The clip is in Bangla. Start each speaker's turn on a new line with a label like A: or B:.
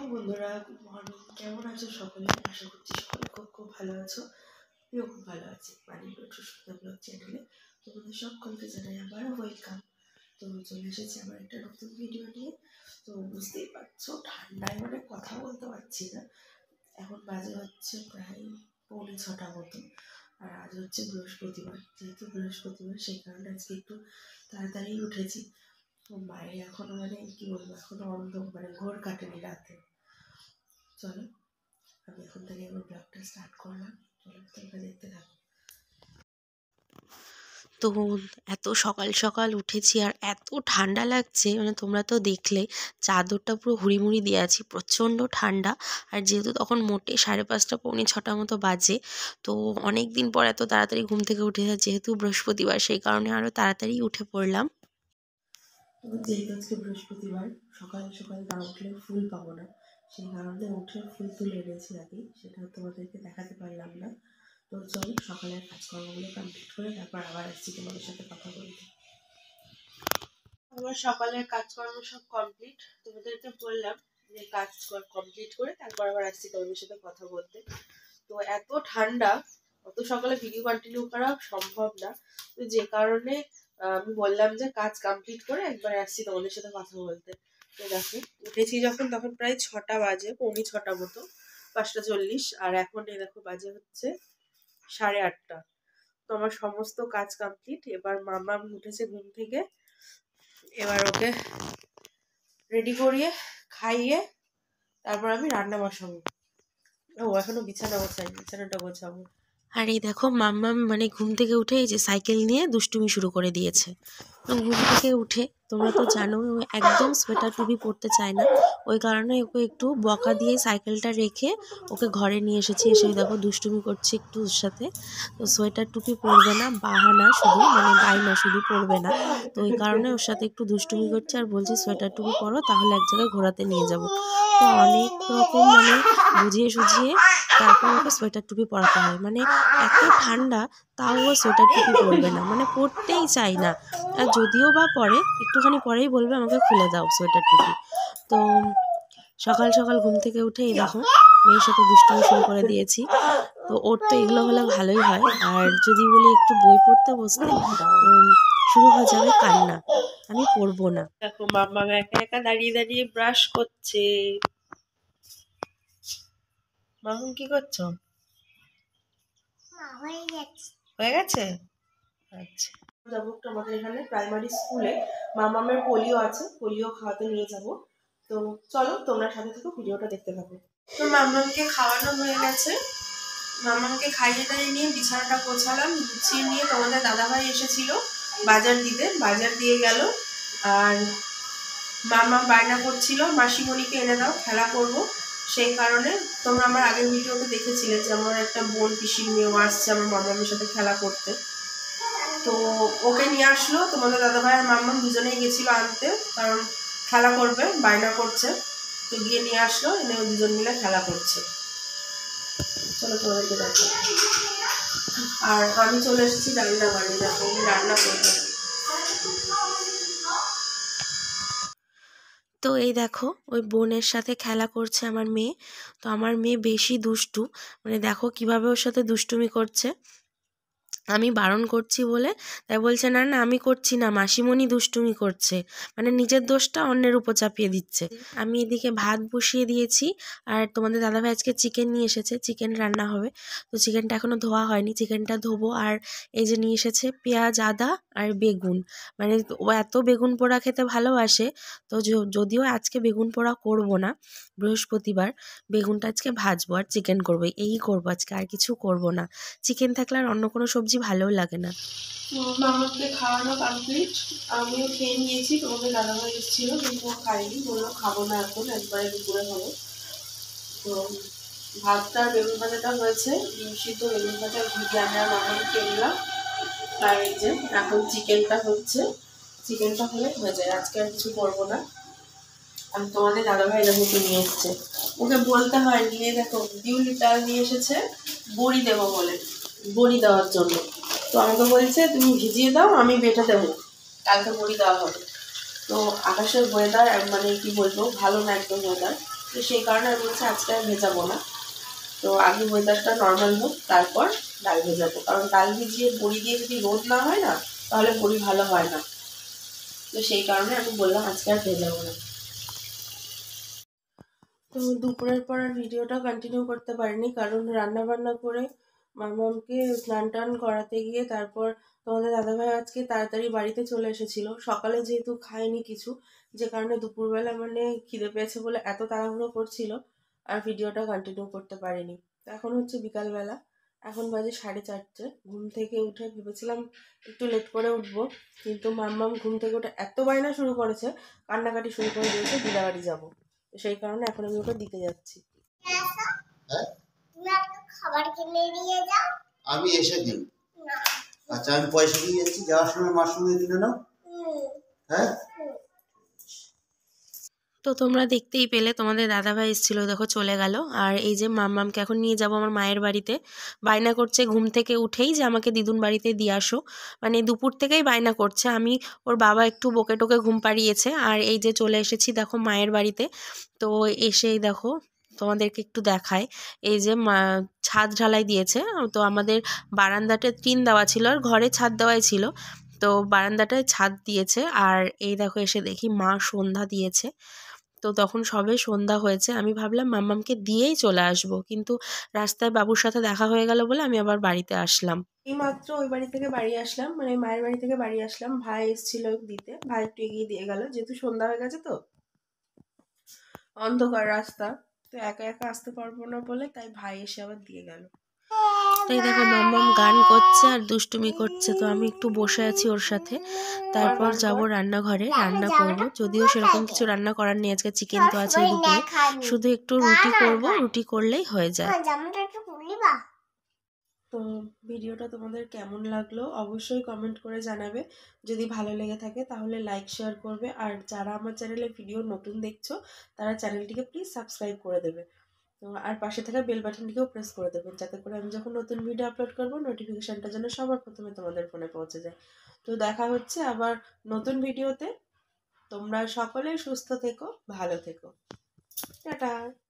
A: বন্ধুরা, গুড মর্নিং। কেমন আছো সকলে? আশা করছি সকলে খুব খুব ভালো আছো। আমিও খুব ভালো আছি। মানিক সুস্মিতা ব্লগ চ্যানেলে তোমাদের সকলকে জানাই আবারও ওয়েলকাম। তো চলে এসেছি আমার একটা নতুন ভিডিও নিয়ে। তো বুঝতেই পারছো, ঠান্ডায় মানে কথা বলতে পারছি না। এখন বাজে হচ্ছে প্রায় 6:45 মতো। আর আজ হচ্ছে বৃহস্পতিবার। যেহেতু বৃহস্পতিবার, সেই কারণে আজকে একটু তাড়াতাড়ি উঠেছি। তো বাইরে এখনো মানে কি বলবো, এখনো মানে ঘোর কাটেনি রাতে। চলো, আমি এখন থেকে আমার ব্লগটা স্টার্ট করলাম। চলো, তোমরা দেখতে থাকো।
B: তো এত সকাল সকাল উঠেছি আর এত ঠান্ডা লাগছে, মানে তোমরা তো দেখলে চাদরটা পুরো হুড়িমুড়ি দিয়ে আছি, প্রচণ্ড ঠান্ডা। আর যেহেতু তখন মোটে 5:30 পৌনে 6 মতো বাজে, তো অনেক দিন পর এত তাড়াতাড়ি ঘুম থেকে উঠে যায়, যেহেতু বৃহস্পতিবার সেই কারণে আরও তাড়াতাড়ি উঠে পড়লাম।
A: যেহেতু আজকে বৃহস্পতিবার, সকাল সকাল না উঠলে ফুল পাবো না, সেই কারণে উঠে ফুল তুলে এনেছি আগে, সেটা তোমাদেরকে দেখাতে পারলাম না। তো চলো, সকালের কাজকর্মগুলো কমপ্লিট করে তারপর আবার আসছি তোমাদের সাথে কথা বলতে। আমার সকালের কাজকর্ম সব কমপ্লিট, তোমাদেরকে বললাম যে কাজ কমপ্লিট করে তারপর আবার আসছি তোমাদের সাথে কথা বলতে। তো এত ঠান্ডা, অত সকালে ভিডিও কন্টিনিউ করা সম্ভব না। তো যে কারণে আমি বললাম যে কাজ কমপ্লিট করে একবার আসছি তোমাদের সাথে কথা বলতে। তো দেখো, উঠেছি যখন তখন প্রায় 6টা বাজে, পৌনে 6টা মতো, 5:40। আর এখন এই দেখো বাজে হচ্ছে 8:30। তো আমার সমস্ত কাজ কমপ্লিট। এবার মামা উঠেছে ঘুম থেকে, এবার ওকে রেডি করিয়ে খাইয়ে তারপর আমি রান্না বসাবো। ও এখনো বিছানা গোছাইনি, বিছানাটা গোছাবো।
B: আর এই দেখো মাম্মাম মানে ঘুম থেকে উঠে এই যে সাইকেল নিয়ে দুষ্টুমি শুরু করে দিয়েছে। ঘুম থেকে উঠে তোমরা তো জানো, ও একদম সোয়েটার টুপি পরতে চায় না, ওই কারণে ওকে একটু বকা দিয়ে সাইকেলটা রেখে ওকে ঘরে নিয়ে এসেছি। এসে দেখো দুষ্টুমি করছে একটু ওর সাথে। তো সোয়েটার টুপি পরবে না, বাহানা শুধু, মানে বায়না শুধু পরবে না। তো ওই কারণে ওর সাথে একটু দুষ্টুমি করছে, আর বলছি সোয়েটার টুপি পরো, তাহলে এক জায়গায় ঘোরাতে নিয়ে যাব। তো অনেক রকম মানে বুঝিয়ে সুঝিয়ে তারপর ওকে সোয়েটার টুপি পরাতে হয়। মানে এত ঠান্ডা, তাও ও সোয়েটার টুপি পরবে না, মানে পরতেই চাই না। আর যদিও বা পরে, একটুখানি পরেই বলবে আমাকে খুলে দাও সোয়েটার টুপি। তো সকাল সকাল ঘুম থেকে উঠে এই দেখো মেয়ের সাথে দুষ্টুমি শুরু করে দিয়েছি। তো ওর তো এগুলো হলে ভালোই হয়, আর যদি বলি একটু বই পড়তে বসতে, শুরু হয়ে যাবে কান্না, আমি পড়বো না।
A: দেখো মাম্মা একা একা দাঁড়িয়ে দাঁড়িয়ে ব্রাশ করছে। মামুন কি করছো? হয়ে গেছে। আচ্ছা, যাবো একটু আমাদের এখানে প্রাইমারি স্কুলে, মামামের পোলিও আছে, পোলিও খাওয়াতে নিয়ে যাব। তো চলো, তোমরা সাথে থাকো, ভিডিওটা দেখতে থাকো। তো মামামকে খাওয়ানো হয়ে গেছে। মামামকে খাইয়ে টাইয়ে নিয়ে বিছানাটা গোছালাম, গুছিয়ে নিয়ে তোমাদের দাদাভাই এসেছিল বাজার দিতে, বাজার দিয়ে গেল। আর মামা বায়না করছিল মাসিমণিকে এনে দাও, খেলা করব। সেই কারণে তোমরা আমার আগের ভিডিওতে দেখেছিলে যে আমার একটা বোন পিসির মেয়েও আসছে আমার মামামের সাথে খেলা করতে। তো ওকে নিয়ে আসলো তোমাদের দাদাভাই আর মাম্মাম, দুজনেই গেছিল আনতে, কারণ খেলা করবে, বায়না করছে। তো গিয়ে নিয়ে আসলো, এনে দুজন মিলে খেলা করছে। চলো তোমাদেরকে দেখো। আর আমি চলে এসেছি রান্না বাড়ি, দেখো আমি রান্না করবো।
B: তো এই দেখো ওই বোনের সাথে খেলা করছে আমার মেয়ে। তো আমার মেয়ে বেশি দুষ্টু, মানে দেখো কিভাবে ওর সাথে দুষ্টুমি করছে। আমি বারণ করছি বলে তাই বলছে না না আমি করছি না, মাসিমণি দুষ্টুমি করছে, মানে নিজের দোষটা অন্যের উপর চাপিয়ে দিচ্ছে। আমি এদিকে ভাত বসিয়ে দিয়েছি, আর তোমাদের দাদাভাই আজকে চিকেন নিয়ে এসেছে, চিকেন রান্না হবে। তো চিকেনটা এখনও ধোয়া হয়নি, চিকেনটা ধোবো। আর এই যে নিয়ে এসেছে পেঁয়াজ, আদা আর বেগুন, মানে ও এত বেগুন পোড়া খেতে ভালোবাসে। তো যদিও আজকে বেগুন পোড়া করবো না, বৃহস্পতিবার, বেগুনটা আজকে ভাজবো আর চিকেন করবো, এই করবো আজকে, আর কিছু করবো না। চিকেন থাকলে আর অন্য কোনো সবজি ভালোও লাগে না।
A: মামাকে খাওয়ানো কমপ্লিট, আমিও খেয়ে নিয়েছি। তোমাদের দাদাভাই এসেছিল কিন্তু ও খাইনি, বললো খাবো না এখন, একবারে দুপুরে হলো। তো ভাতটা বেগুন ভাজাটা হয়েছে, সিদ্ধ বেগুন ভাজা ভিজে আমরা মামাকে নিলাম। আর এই যে এখন চিকেনটা হচ্ছে, চিকেনটা হলে হয়ে যায়, আজকে আর কিছু করবো না। আমি তোমাদের দাদাভাই দেখো নিয়ে এসছে, ওকে বলতে হয় নিয়ে, দেখো বিউলি চাল নিয়ে এসেছে বড়ি দেবো বলে, বড়ি দেওয়ার জন্য। তো আমাকে বলছে তুমি ভিজিয়ে দাও, আমি বেটে দেবো, কালকে বড়ি দেওয়া হবে। তো আকাশের ওয়েদার মানে কি বলবো, ভালো না একদম ওয়েদার। তো সেই কারণে আমি বলছি আজকে আর ভেজাবো না। তো আগে ওয়েদারটা নর্মাল হোক, তারপর ডাল ভেজাবো, কারণ ডাল ভিজিয়ে বড়ি দিয়ে যদি রোদ না হয় না, তাহলে বড়ি ভালো হয় না। তো সেই কারণে আমি বললাম আজকে আর ভেজাবো না। তো দুপুরের পর আর ভিডিওটা কন্টিনিউ করতে পারিনি, কারণ রান্না বান্না করে মামাকে স্নান টান করাতে গিয়ে তারপর তোমাদের দাদাভাই আজকে তাড়াতাড়ি বাড়িতে চলে এসেছিল। সকালে যেহেতু খায়নি কিছু, যে কারণে দুপুরবেলা মানে খিদে পেয়েছে বলে এত তাড়াহুড়ো করছিল, আর ভিডিওটা কন্টিনিউ করতে পারিনি। তো এখন হচ্ছে বিকালবেলা, এখন বাজে 4:30। ঘুম থেকে উঠে ভেবেছিলাম একটু লেট করে উঠবো, কিন্তু মাম্মাম ঘুম থেকে উঠে এত বায়না শুরু করেছে, কান্নাকাটি শুরু করে দিয়েছে দিদাবাড়ি যাবো। সেই কারণে এখন আমি ওটা দিতে যাচ্ছি।
C: হ্যাঁ, তুমি একটা খাবার কিনে নিয়ে যাও। আমি এসে দিই। না, আচ্ছা আমি পয়সা দিয়ে যাচ্ছি, যাওয়ার সময় মার সঙ্গে কিনে নাও। হ্যাঁ,
B: তো তোমরা দেখতেই পেলে তোমাদের দাদাভাই এসেছিল, দেখো চলে গেল। আর এই যে মাম্মামকে এখন নিয়ে যাব আমার মায়ের বাড়িতে। বায়না করছে ঘুম থেকে উঠেই যে আমাকে দিদুন বাড়িতে দিয়ে আসো, মানে দুপুর থেকেই বায়না করছে। আমি ওর বাবা একটু বকে টোকে ঘুম পাড়িয়েছে, আর এই যে চলে এসেছি দেখো মায়ের বাড়িতে। তো এসেই দেখো তোমাদেরকে একটু দেখায়, এই যে ছাদ ঢালাই দিয়েছে। তো আমাদের বারান্দাটা টিন দেওয়া ছিল আর ঘরে ছাদ দেওয়াই ছিল, তো বারান্দাটায় ছাদ দিয়েছে। আর এই দেখো এসে দেখি মা সন্ধ্যা দিয়েছে। তো তখন সবে সন্ধ্যা হয়েছে, আমি ভাবলাম মাম্মামকে দিয়েই চলে আসবো, কিন্তু রাস্তায় বাবুর সাথে দেখা হয়ে গেল বলে আমি আবার বাড়িতে আসলাম।
A: এই মাত্র ওই বাড়ি থেকে বাড়ি আসলাম, মানে মায়ের বাড়ি থেকে বাড়ি আসলাম। ভাই এসেছিল দিতে, ভাই একটু এগিয়ে দিয়ে গেল, যেহেতু সন্ধ্যা হয়ে গেছে তো অন্ধকার রাস্তা, তো একা একা আসতে পারবো না বলে তাই ভাই এসে আবার দিয়ে গেল।
B: তাই দেখো মাম্মাম গান করছে আর দুষ্টুমি করছে, তো আমি একটু বসে আছি ওর সাথে। তারপর যাব রান্নাঘরে, রান্না করব। যদিও সেরকম কিছু রান্না করার নেই, আজকে চিকেন তো আছে দুপুরে, শুধু একটু রুটি করব, রুটি করলেই হয়ে যায়।
A: তো ভিডিওটা তোমাদের কেমন লাগলো অবশ্যই কমেন্ট করে জানাবে। যদি ভালো লেগে থাকে তাহলে লাইক শেয়ার করবে, আর যারা আমার চ্যানেলে ভিডিও নতুন দেখছো তারা চ্যানেলটিকে প্লিজ সাবস্ক্রাইব করে দেবে। তো আর পাশে থাকা বেল বাটনটিকেও প্রেস করে দেবেন, যাতে করে আমি যখন নতুন ভিডিও আপলোড করবো নোটিফিকেশানটা যেন সবার প্রথমে তোমাদের ফোনে পৌঁছে যায়। তো দেখা হচ্ছে আবার নতুন ভিডিওতে। তোমরা সকলেই সুস্থ থেকো, ভালো থেকো। টাটা।